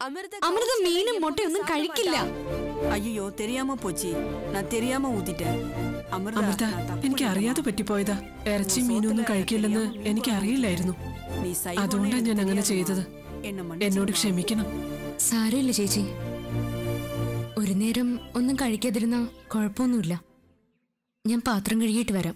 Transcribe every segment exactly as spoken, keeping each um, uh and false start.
അമൃത മീനും മുട്ടയൊന്നും കഴിക്കില്ല. അയ്യോ തെരിയാമ പോച്ചി, ഞാൻ തെരിയാമ ഊത്തിട്ടെ. അമൃത, എനിക്ക് അറിയാതെ പറ്റിപ്പോയതാ. ഇറച്ചി മീനൊന്നും കഴിക്കില്ലെന്ന് എനിക്ക് അറിയില്ലായിരുന്നു. അതുകൊണ്ടാണ് ഞാൻ അങ്ങനെ ചെയ്തത്. എന്നോട് ക്ഷമിക്കണം. സാരമില്ല ചേച്ചി, ഒരു നേരം ഒന്നും കഴിക്കാതിരുന്ന കുഴപ്പമൊന്നുമില്ല. ഞാൻ പാത്രം കഴുകിയിട്ട് വരാം.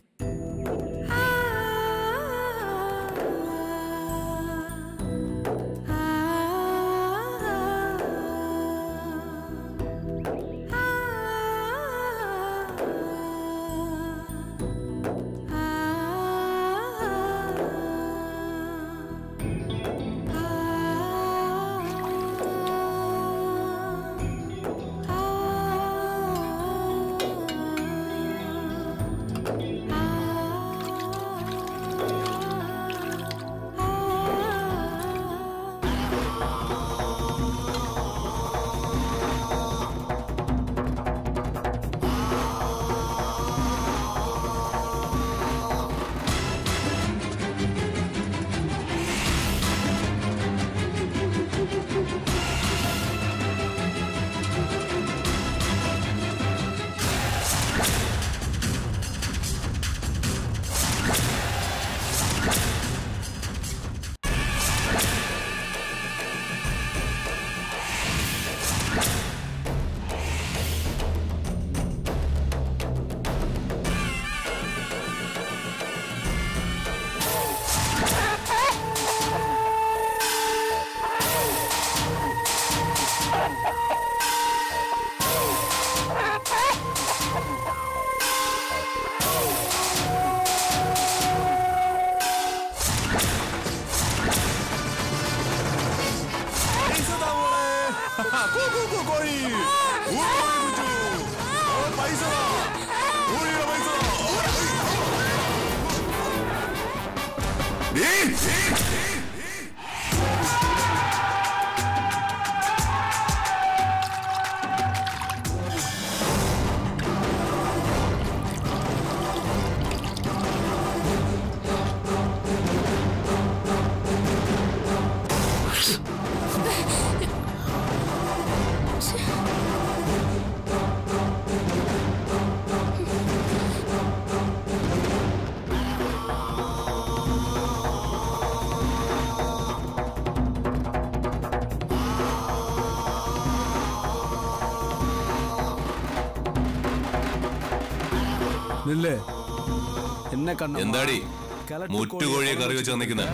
എന്താടി മുറ്റുകോഴിയെ കറി വെച്ച് വന്നിരിക്കുന്നത്?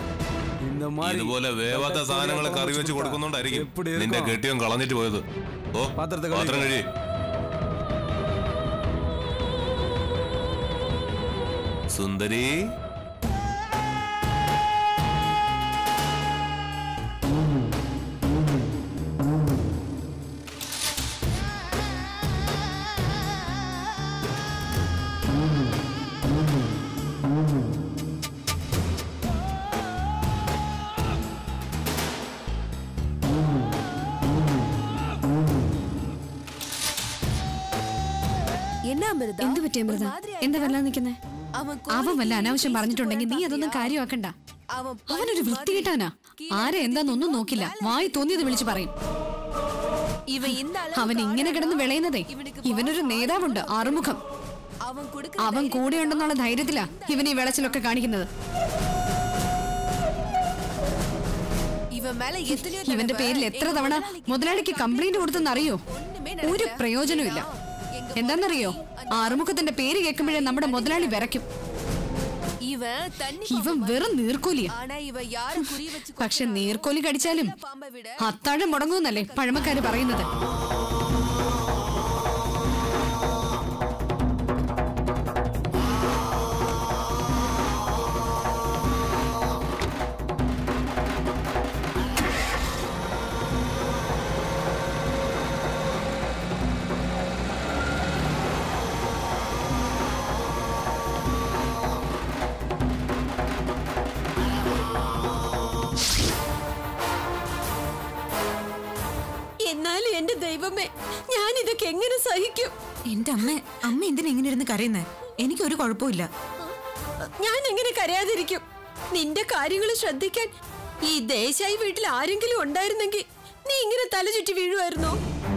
ഇതുപോലെ വേവാത്ത സാധനങ്ങൾ കറി വെച്ച് കൊടുക്കുന്നുണ്ടായിരിക്കും നിന്റെ കെട്ടിയും കളഞ്ഞിട്ട് പോയത്. ഓ പാത്രം കഴി. സുന്ദരി, എന്ത് പറ്റിയ അമൃത? എന്താ വല്ലാതെ നിൽക്കുന്നേ? അവൻ വല്ല അനാവശ്യം പറഞ്ഞിട്ടുണ്ടെങ്കിൽ നീ അതൊന്നും കാര്യമാക്കണ്ട. അവനൊരു വൃത്തി കിട്ടാനാ. ആരെ എന്താന്നൊന്നും നോക്കില്ല, വായി തോന്നിയത് വിളിച്ചു പറയും. അവൻ ഇങ്ങനെ കിടന്ന് വിളയുന്നതേ ഇവനൊരു നേതാവുണ്ട്, ആറുമുഖം. അവൻ കൂടെയുണ്ടെന്നുള്ള ധൈര്യത്തിലാ ഇവൻ ഈ വിളച്ചിലൊക്കെ കാണിക്കുന്നത്. ഇവന്റെ പേരിൽ എത്ര തവണ മുതലാളിക്ക് കംപ്ലൈന്റ് കൊടുത്തെന്നറിയോ? ഒരു പ്രയോജനമില്ല. എന്താന്നറിയോ, ആറുമുഖത്തിന്റെ പേര് കേൾക്കുമ്പോഴേ നമ്മുടെ മുതലാളി വിറയ്ക്കും. ഇവൻ വെറും നീർക്കോലിയാ. പക്ഷെ നീർക്കോലി കടിച്ചാലും അത്താഴം മുടങ്ങുന്നല്ലേ പഴമക്കാര് പറയുന്നത്. എന്നാലും എന്റെ ദൈവമേ, ഞാൻ ഇതൊക്കെ എങ്ങനെ സഹിക്കും? എന്റെ അമ്മ അമ്മ എന്തിനാ ഇങ്ങനെ ഇരുന്ന് കരയുന്നേ? എനിക്കൊരു കുഴപ്പമില്ല. ഞാൻ എങ്ങനെ കരയാതിരിക്കും? നിന്റെ കാര്യങ്ങൾ ശ്രദ്ധിക്കാൻ ഈ ദേശായി വീട്ടിൽ ആരെങ്കിലും ഉണ്ടായിരുന്നെങ്കിൽ നീ ഇങ്ങനെ തല ചുറ്റി വീഴുമായിരുന്നോ?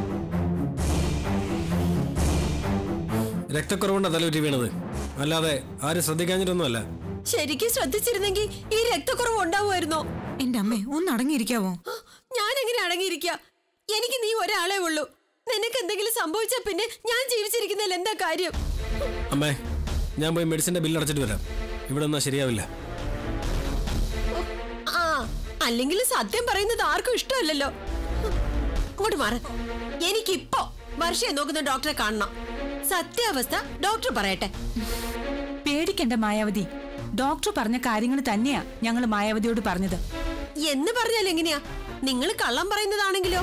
രക്തക്കുറവുണ്ട തലചുറ്റി വീണത്, അല്ലാതെ ആരും ശ്രദ്ധിക്കാഞ്ഞിട്ടൊന്നുമല്ല. ശരിക്കും ശ്രദ്ധിച്ചിരുന്നെങ്കിൽ ഈ രക്തക്കുറവ് ഉണ്ടാവുമായിരുന്നോ? എന്റെ അമ്മേ, ഒന്ന് അടങ്ങിയിരിക്കാവോ? ഞാൻ എങ്ങനെ അടങ്ങിയിരിക്ക? എനിക്ക് നീ ഒരാളെ ഉള്ളൂ. നിനക്ക് എന്തെങ്കിലും സംഭവിച്ചാ പിന്നെ ഞാൻ ജീവിച്ചിരിക്കുന്നതിൽ എന്താ കാര്യം? അമ്മേ, ഞാൻ പോയി മെഡിസിന്റെ ബില്ല് അടച്ചിട്ട് വരാം. ഇവിടെ ഒന്നും ശരിയാവില്ല. ആ, അല്ലെങ്കിൽ സത്യം പറയുന്നത് ആർക്കും ഇഷ്ടമല്ലല്ലോ. അങ്ങോട്ട് മാറ. എനിക്കിപ്പോ വർഷയെ നോക്കുന്ന ഡോക്ടറെ കാണണം. സത്യാവസ്ഥ ഡോക്ടർ പറയട്ടെ. പേടിക്കണ്ട മായാവതി, ഡോക്ടർ പറഞ്ഞ കാര്യങ്ങൾ തന്നെയാ ഞങ്ങൾ മായാവതിയോട് പറഞ്ഞത്. എന്ന് പറഞ്ഞാൽ എങ്ങനെയാ? നിങ്ങൾ കള്ളം പറയുന്നതാണെങ്കിലോ?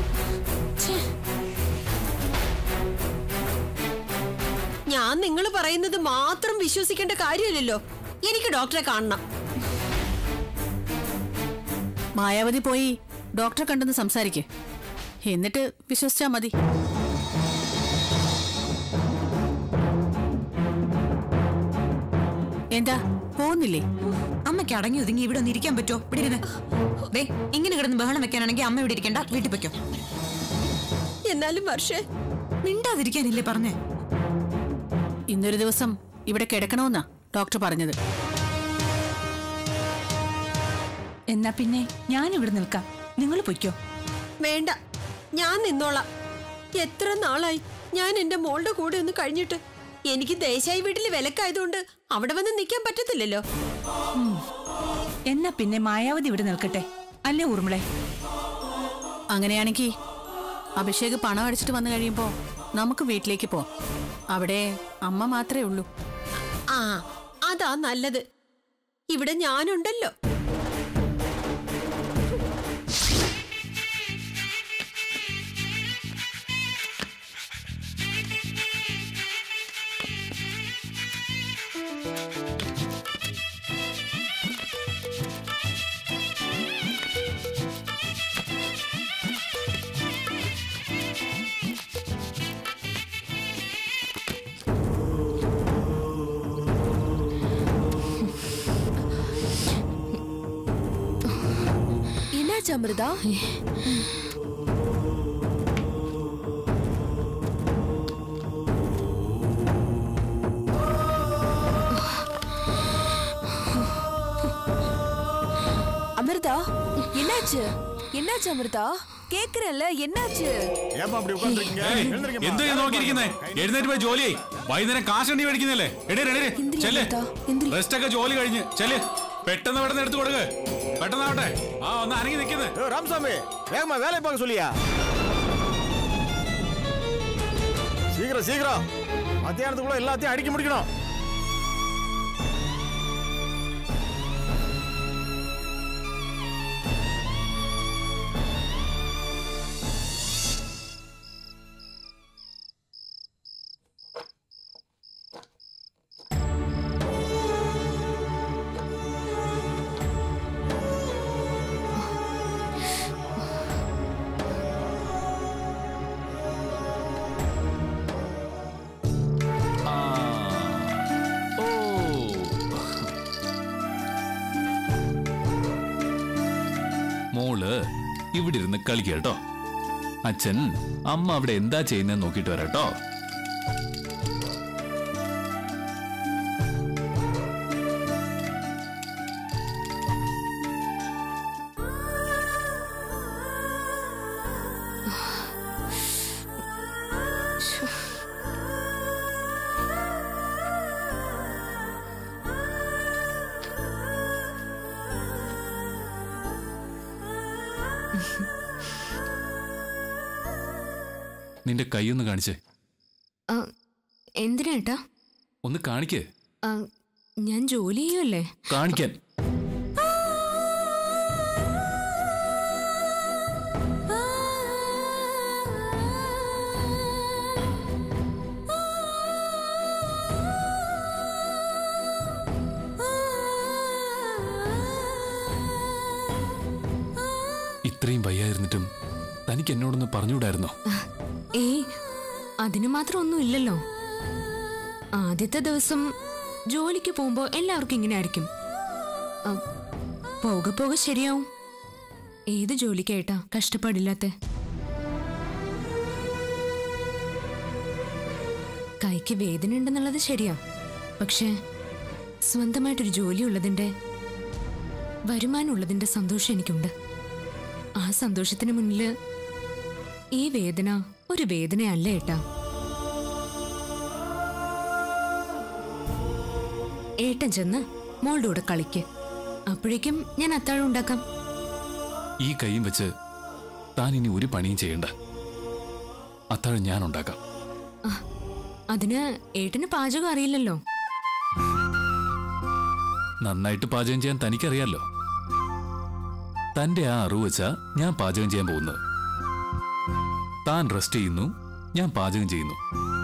ഞാൻ നിങ്ങൾ പറയുന്നത് മാത്രം വിശ്വസിക്കേണ്ട കാര്യമില്ലല്ലോ. എനിക്ക് ഡോക്ടറെ കാണണം. മായാവതി പോയി ഡോക്ടറെ കണ്ടെന്ന് സംസാരിക്കേ, എന്നിട്ട് വിശ്വസിച്ചാ മതി. എന്താ പോകുന്നില്ലേ? അമ്മയ്ക്ക് അടങ്ങി ഒതുങ്ങി ഇവിടെ ഒന്ന് ഇരിക്കാൻ പറ്റുമോ? ഇവിടെ ഇരുന്ന് ദേ, ഇങ്ങനെ കിടന്ന് ബഹളം വെക്കാനാണെങ്കിൽ അമ്മ ഇവിടെ ഇരിക്കണ്ട, വീട്ടിൽ വെക്കോ. എന്നാലും വർഷേ, മിണ്ടാതിരിക്കാനില്ലേ പറഞ്ഞേ? ഇന്നൊരു ദിവസം ഇവിടെ കിടക്കണമെന്നാ ഡോക്ടർ പറഞ്ഞത്. എന്നാ പിന്നെ ഞാൻ ഇവിടെ നിൽക്കാം, നിങ്ങൾ പൊയ്ക്കോ. വേണ്ട, ഞാൻ നിന്നോളാം. എത്ര നാളായി ഞാൻ എന്റെ മോളുടെ കൂടെ ഒന്ന് കഴിഞ്ഞിട്ട്. എനിക്ക് ദേശായി വീട്ടിൽ വിലക്കായതുകൊണ്ട് അവിടെ വന്ന് നിൽക്കാൻ പറ്റത്തില്ലല്ലോ. എന്നാ പിന്നെ മായാവതി ഇവിടെ നിൽക്കട്ടെ, അല്ലേ ഊർമിളെ? അങ്ങനെയാണെങ്കിൽ അഭിഷേക് പണം അടിച്ചിട്ട് വന്നു കഴിയുമ്പോ നമുക്ക് വീട്ടിലേക്ക് പോവാം. അവിടെ അമ്മ മാത്രമേ ഉള്ളൂ. ആ, അതാ നല്ലത്. ഇവിടെ ഞാനുണ്ടല്ലോ. അമൃത, அமிர்தா, என்னாச்சு? என்னாச்சு அமிர்தா? கேக்குறல்ல, என்னாச்சு? ஏமா அப்படி உட்கார்ந்திருக்கீங்க? எழுந்திருங்க. എന്താ ഞാൻ നോക്കിയിരിക്കുന്നേ? എഴുന്നേറ്റ് പോയി ജോലിയായി. വൈകുന്നേരം കാശണ്ടി മേടിക്കുന്നില്ലേ? എടേ എടേ ചെല്ല്. റെസ്റ്റ് ഒക്കെ ജോലി കഴിഞ്ഞ് ചെല്ല്. പെട്ടെന്ന് പെട്ടെന്ന് എടുത്തു കൊടുക്ക്. പെട്ടെന്നാവട്ടെ. ആ, ഒന്ന് അനങ്ങി നിൽക്കുന്നേ. ராமசாமி, வேகமா வேலையை பார்க்க சொல்லியா? சீக்கிரம் சீக்கிரம் மத்தியானத்துக்குள்ள எல்லாத்தையும் அடிக்க முடிக்கணும். ഇവിടെ ഇരുന്ന് കളിക്കട്ടോ. അച്ഛൻ അമ്മ അവിടെ എന്താ ചെയ്യുന്നതെന്ന് നോക്കിട്ട് വരാട്ടോ. നിന്റെ കൈയൊന്ന് കാണിച്ചേ. എന്തിനാട്ടാ? ഒന്ന് കാണിക്കേ. ഞാൻ ജോലി ചെയ്യുമല്ലേ. കാണിക്കാൻ. ഇത്രയും വയ്യായിരുന്നിട്ടും തനിക്ക് എന്നോടൊന്ന് പറഞ്ഞുകൂടായിരുന്നോ? ഏയ്, അതിന് മാത്രം ഒന്നും ഇല്ലല്ലോ. ആദ്യത്തെ ദിവസം ജോലിക്ക് പോകുമ്പോ എല്ലാവർക്കും ഇങ്ങനെ ആയിരിക്കും. പോകെ പോകെ ശരിയാവും. ഏത് ജോലിക്കായിട്ടാ കഷ്ടപ്പാടില്ലാത്ത? കൈക്ക് വേദന ഉണ്ടെന്നുള്ളത് ശരിയാ. പക്ഷേ സ്വന്തമായിട്ടൊരു ജോലി ഉള്ളതിന്റെ, വരുമാനം ഉള്ളതിന്റെ സന്തോഷം എനിക്കുണ്ട്. ആ സന്തോഷത്തിന് മുന്നില് ഈ വേദന ഒരു വേദനയല്ല ഏട്ടാ. ഏട്ടൻ ചെന്ന് മോളുടെ കൂടെ കളിക്ക്. അപ്പോഴേക്കും ഞാൻ അത്താഴം ഉണ്ടാക്കാം. ഈ കൈയും വെച്ച് താൻ ഇനി ഒരു പണിയും ചെയ്യണ്ട. അത്താഴം ഞാൻ ഉണ്ടാക്കാം. അതിന് ഏട്ടന് പാചകം അറിയില്ലല്ലോ. നന്നായിട്ട് പാചകം ചെയ്യാൻ തനിക്കറിയാലോ. തന്റെ ആ അറിവ് വെച്ചാ ഞാൻ പാചകം ചെയ്യാൻ പോകുന്നത്. താൻ റെസ്റ്റ് ചെയ്യുന്നു, ഞാൻ പാചകം ചെയ്യുന്നു.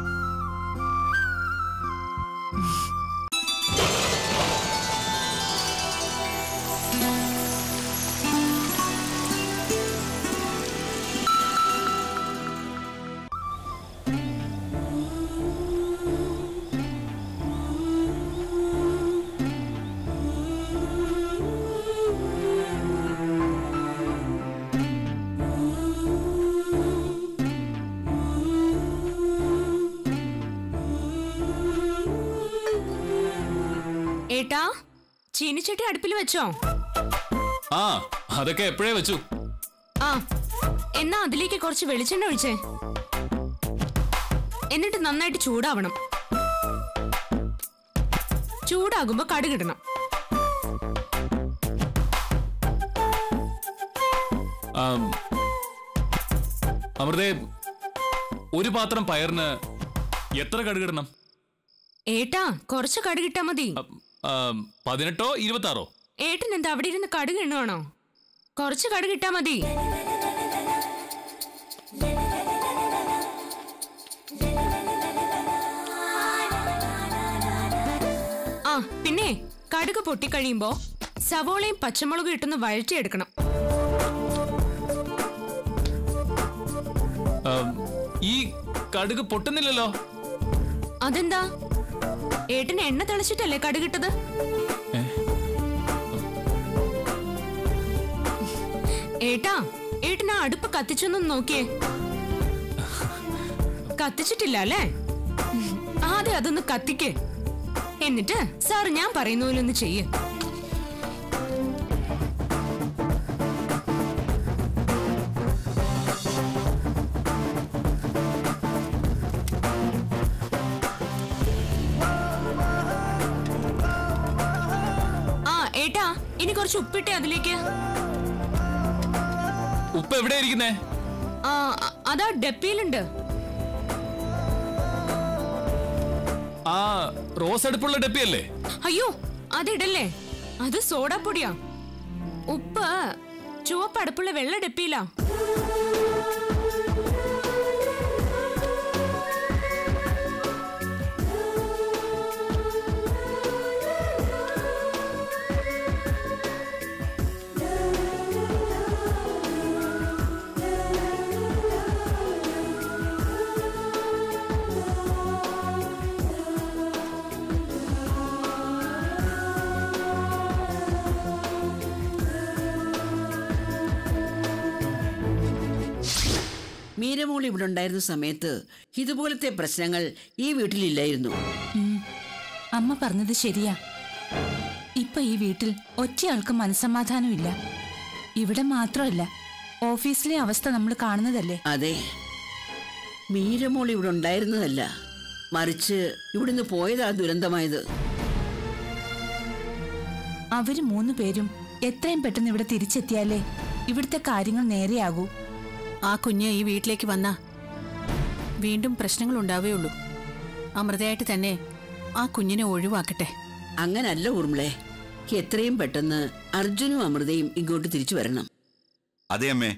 ഏട്ടാ, ചീനിച്ചട്ടി അടുപ്പിൽ വെച്ചോ? ആ, അതൊക്കെ എപ്പോഴേ വെച്ചു. ആ, എന്നാ അതിലേക്ക് കുറച്ച് വെളിച്ചെണ്ണ ഒഴിച്ചേ. എന്നിട്ട് നന്നായിട്ട് ചൂടാവണം. ചൂടാകുമ്പോ കടുകിടണം. അമൃതേ, ഒരു പാത്രം പയറിന് എത്ര കടുകിടണം? ഏട്ടാ, കുറച്ച് കടുകിട്ടാ മതി. പതിനെട്ടോ ഇരുപത്താറോ? ഏട്ടൻ എന്താ അവിടെ ഇരുന്ന് കടുക് എണ്ണുവാണോ? കുറച്ച് കടുകിട്ടാ മതി. ആ, പിന്നെ കടുക് പൊട്ടിക്കഴിയുമ്പോ സവോളയും പച്ചമുളകും ഇട്ടൊന്ന് വഴറ്റിയെടുക്കണം. ഈ കടുക് പൊട്ടുന്നില്ലല്ലോ. അതെന്താ? ഏട്ടന് എണ്ണ തെളിച്ചിട്ടല്ലേ കടുകിട്ടത്? ഏട്ടാ, ഏട്ടനാ അടുപ്പ് കത്തിച്ചൊന്നും നോക്കിയേ. കത്തിച്ചിട്ടില്ല അല്ലേ? ആദ്യം അതൊന്ന് കത്തിക്കേ. എന്നിട്ട് സാറ് ഞാൻ പറയുന്ന പോലെ ഒന്ന് ചെയ്യ്. ഇനി കുറച്ച് ഉപ്പിട്ടേ അതിലേക്ക്. ഉപ്പ് എവിടെ ഇരിക്കുന്നേ? ആ, അതാ ഡപ്പിയിലുണ്ട്. ആ, റോസ് അടുപ്പുള്ള ഡപ്പിയല്ലേ? അയ്യോ, അതിടല്ലേ, അത് സോഡാപ്പൊടിയാ. ഉപ്പ് ചുവപ്പ് അടുപ്പുള്ള വെള്ള ഡപ്പിയിലാ. മീരമോൾ ഇവിടെ ഉണ്ടായിരുന്ന സമയത്ത് ഇതുപോലത്തെ പ്രശ്നങ്ങൾ ഈ വീട്ടിലില്ലായിരുന്നു. അമ്മ പറഞ്ഞത് ശരിയാ. ഇപ്പൊ ഈ വീട്ടിൽ ഒറ്റയാൾക്ക് മനസ്സമാധാനമില്ല. ഇവിടെ മാത്രമല്ല, ഓഫീസിലെ അവസ്ഥ നമ്മൾ കാണുന്നതല്ലേ. അതെ, മീരമോൾ ഇവിടെ ഉണ്ടായിരുന്നതല്ല, മറിച്ച് ഇവിടുന്ന് പോയതാ ദുരന്തമായത്. അവര് മൂന്നു പേരും എത്രയും പെട്ടെന്ന് ഇവിടെ തിരിച്ചെത്തിയാലേ ഇവിടുത്തെ കാര്യങ്ങൾ നേരെയാകൂ. ആ കുഞ്ഞ് ഈ വീട്ടിലേക്ക് വന്നാ വീണ്ടും പ്രശ്നങ്ങൾ ഉണ്ടാവുകയുള്ളൂ. അമൃതയായിട്ട് തന്നെ ആ കുഞ്ഞിനെ ഒഴിവാക്കട്ടെ. അങ്ങനല്ല ഊർമിളെ, എത്രയും പെട്ടെന്ന് അർജുനും അമൃതയും ഇങ്ങോട്ട് തിരിച്ചു വരണം. അതെ അമ്മേ,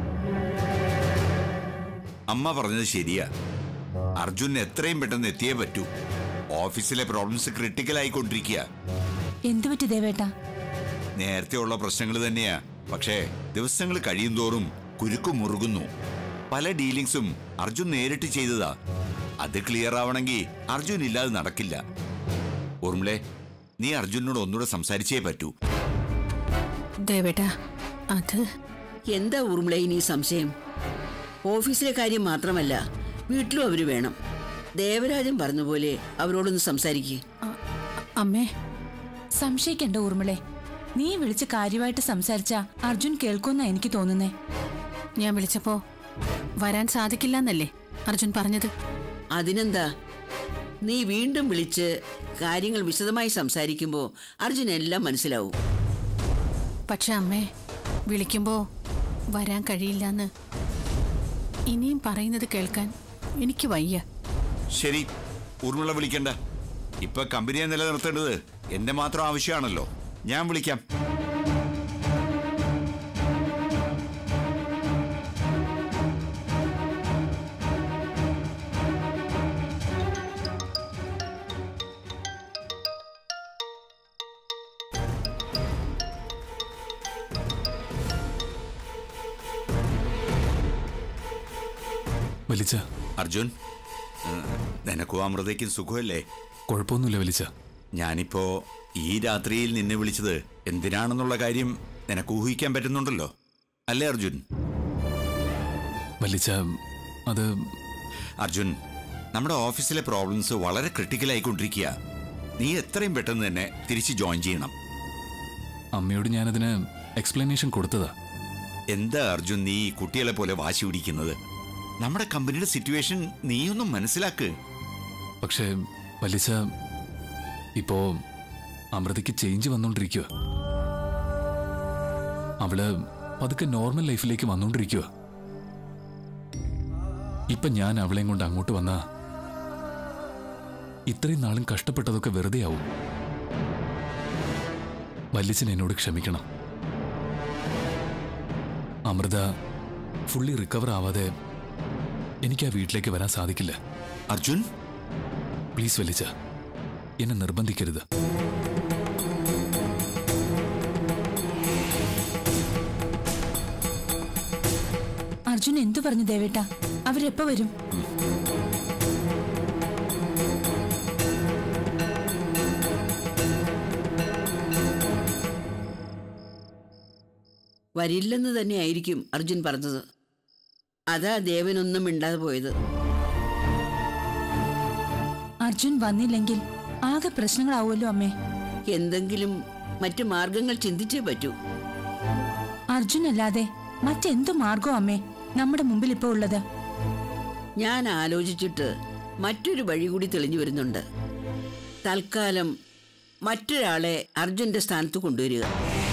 അമ്മ പറഞ്ഞത് ശരിയാ. അർജുൻ എത്രയും പെട്ടെന്ന് എത്തിയേ പറ്റൂ. ഓഫീസിലെ പ്രോബ്ലംസ് ക്രിട്ടിക്കൽ ആയിക്കൊണ്ടിരിക്കുക. എന്തു പറ്റി ദേവേട്ടാ? നേരത്തെ ഉള്ള പ്രശ്നങ്ങൾ തന്നെയാ, പക്ഷേ ദിവസങ്ങൾ കഴിയും തോറും കുരുക്കു മുറുകുന്നു. പല ഡീലിങ്സും അർജുൻ നേരിട്ട് ചെയ്തതാ. അത് ക്ലിയർ ആവണമെങ്കിൽ അർജുൻ ഇല്ലാതെ നടക്കില്ല. ഊർമിളെ, നീ അർജുനോട് ഒന്നുകൂടെ സംസാരിച്ചേ പറ്റൂ. ദേവേട്ടാ, അത് എന്താ ഊർമിളെ ഇനി സംശയം? ഓഫീസിലെ കാര്യം മാത്രമല്ല, വീട്ടിലും അവര് വേണം. ദേവരാജൻ പറഞ്ഞ പോലെ അവരോടൊന്ന് സംസാരിക്കേ. അമ്മേ, സംശയിക്കണ്ട ഊർമിളെ. നീ വിളിച്ച് കാര്യമായിട്ട് സംസാരിച്ച അർജുൻ കേൾക്കുമെന്നാ എനിക്ക് തോന്നുന്നേ. ഞാൻ വിളിച്ചപ്പോ വരാൻ സാധിക്കില്ല എന്നല്ലേ അർജുൻ പറഞ്ഞത്? അതിനെന്താ, നീ വീണ്ടും വിളിച്ച് കാര്യങ്ങൾ വിശദമായി സംസാരിക്കുമ്പോ അർജുൻ എല്ലാം മനസ്സിലാവും. പക്ഷെ അമ്മേ, വിളിക്കുമ്പോ വരാൻ കഴിയില്ലെന്ന് ഇനിയും പറയുന്നത് കേൾക്കാൻ എനിക്ക് വയ്യ. ശരി, ഊർമിള വിളിക്കണ്ട. ഇപ്പൊ കമ്പനിയെ നിലനിർത്തേണ്ടത് എന്റെ മാത്രം ആവശ്യമാണല്ലോ. ഞാൻ വിളിക്കാം. വലിച്ച അർജുൻ, നിനക്കും അമൃതയ്ക്കും സുഖമല്ലേ? കുഴപ്പമൊന്നുമില്ല വലിച്ച. ഞാനിപ്പോ ഈ രാത്രിയിൽ നിന്നെ വിളിച്ചത് എന്തിനാണെന്നുള്ള കാര്യം നിനക്ക് ഊഹിക്കാൻ പറ്റുന്നുണ്ടല്ലോ അല്ലേ അർജുൻ? വലിച്ച അത് അർജുൻ, നമ്മുടെ ഓഫീസിലെ പ്രോബ്ലംസ് വളരെ ക്രിട്ടിക്കൽ ആയിക്കൊണ്ടിരിക്കുക. നീ എത്രയും പെട്ടെന്ന് തന്നെ തിരിച്ച് ജോയിൻ ചെയ്യണം. അമ്മയോട് ഞാനതിന് എക്സ്പ്ലനേഷൻ കൊടുത്തതാ. എന്താ അർജുൻ നീ കുട്ടികളെ പോലെ വാശി പിടിക്കുന്നത്? നമ്മുടെ കമ്പനിയുടെ സിറ്റുവേഷൻ നീയൊന്നും മനസ്സിലാക്ക്. പക്ഷേ വലിച്ച, ഇപ്പോ അമൃതയ്ക്ക് ചേഞ്ച് വന്നോണ്ടിരിക്കുക. അവള് പതുക്കെ നോർമൽ ലൈഫിലേക്ക് വന്നോണ്ടിരിക്കുക. ഇപ്പൊ ഞാൻ അവളെയും കൊണ്ട് അങ്ങോട്ട് വന്ന ഇത്രയും നാളും കഷ്ടപ്പെട്ടതൊക്കെ വെറുതെ ആവും. വല്യച്ഛൻ എന്നോട് ക്ഷമിക്കണം. അമൃത ഫുള്ളി റിക്കവർ ആവാതെ എനിക്ക് ആ വീട്ടിലേക്ക് വരാൻ സാധിക്കില്ല. അർജുൻ, പ്ലീസ് വലിച്ച, എന്നെ നിർബന്ധിക്കരുത്. അർജുൻ എന്തു പറഞ്ഞു ദേവേട്ടാ? അവരെപ്പോ വരും? വരില്ലെന്ന് തന്നെയായിരിക്കും അർജുൻ പറഞ്ഞത്. അതാ ദേവനൊന്നും മിണ്ടാതെ പോയത്. അർജുൻ വന്നില്ലെങ്കിൽ ആകെ പ്രശ്നങ്ങളാവുമല്ലോ അമ്മേ. എന്തെങ്കിലും മറ്റു മാർഗങ്ങൾ ചിന്തിച്ചേ പറ്റൂ. അർജുൻ അല്ലാതെ മറ്റെന്തു മാർഗം അമ്മേ നമ്മുടെ മുമ്പിൽ ഇപ്പോ ഉള്ളത്? ഞാൻ ആലോചിച്ചിട്ട് മറ്റൊരു വഴി കൂടി തെളിഞ്ഞു വരുന്നുണ്ട്. തൽക്കാലം മറ്റൊരാളെ അർജുന്റെ സ്ഥാനത്ത് കൊണ്ടുവരിക.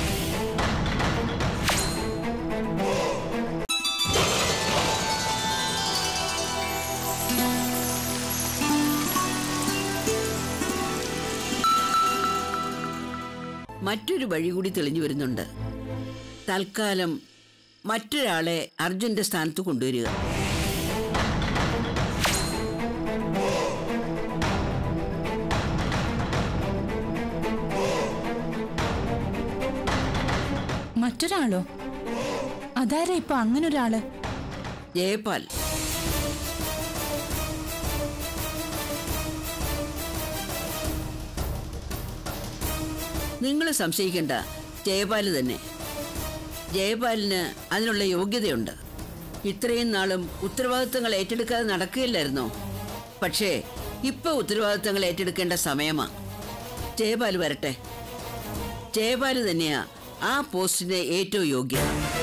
മറ്റൊരു വഴി കൂടി തെളിഞ്ഞു വരുന്നുണ്ട്. തൽക്കാലം മറ്റൊരാളെ അർജുന്റെ സ്ഥാനത്ത് കൊണ്ടുവരിക. മറ്റൊരാളോ? അതാരാ ഇപ്പൊ അങ്ങനൊരാള്? ജയപാൽ. നിങ്ങൾ സംശയിക്കേണ്ട, ജയപാല് തന്നെ. ജയപാലിന് അതിനുള്ള യോഗ്യതയുണ്ട്. ഇത്രയും നാളും ഉത്തരവാദിത്തങ്ങൾ ഏറ്റെടുക്കാതെ നടക്കുകയില്ലായിരുന്നോ? പക്ഷേ ഇപ്പൊ ഉത്തരവാദിത്തങ്ങൾ ഏറ്റെടുക്കേണ്ട സമയമാ. ജയപാല് വരട്ടെ. ജയപാല് തന്നെയാ ആ പോസ്റ്റിന് ഏറ്റവും യോഗ്യത.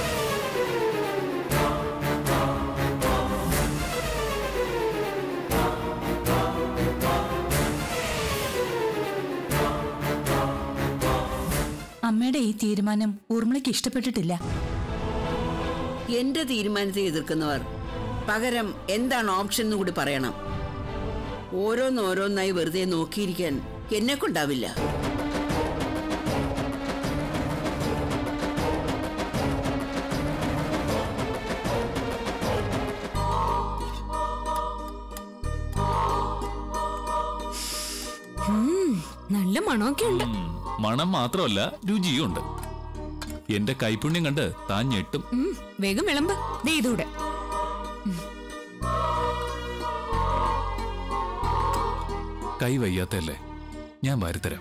അമ്മയുടെ ഈ തീരുമാനം ഊർമിളയ്ക്ക് ഇഷ്ടപ്പെട്ടിട്ടില്ല. എന്റെ തീരുമാനത്തെ എതിർക്കുന്നവർ പകരം എന്താണ് ഓപ്ഷൻ എന്ന് കൂടി പറയണം. ഓരോന്നോരോന്നായി വെറുതെ നോക്കിയിരിക്കാൻ എന്നെ കൊണ്ടാവില്ല. നല്ല മണമൊക്കെ ഉണ്ട്. മണം മാത്രമല്ല, രുചിയുണ്ട്. എന്റെ കൈപുണ്യം കണ്ട് താൻ ഞെട്ടും. വേഗം വിളമ്പ്. ദേ ഇതൂടെ. കൈ വയ്യാത്തല്ലേ, ഞാൻ വാരിത്തരാം.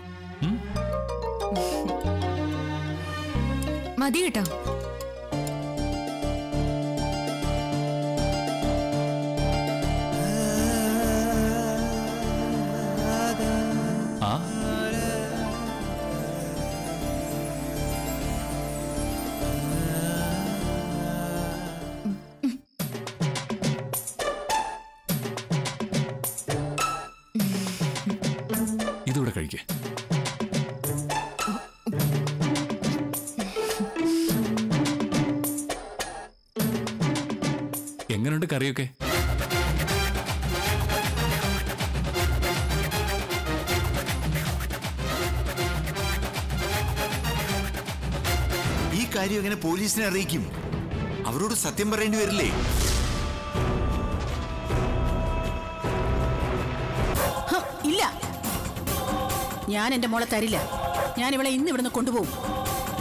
മതി കേട്ടോ. എങ്ങനെയുണ്ട് കറിയൊക്കെ? ഈ കാര്യം എങ്ങനെ പോലീസിനെ അറിയിക്കും? അവരോട് സത്യം പറയേണ്ടി വരില്ലേ? ഇല്ല, ഞാൻ എന്റെ മോളെ തരില്ല. ഞാൻ ഇവളെ ഇന്ന് ഇവിടുന്ന് കൊണ്ടുപോകും.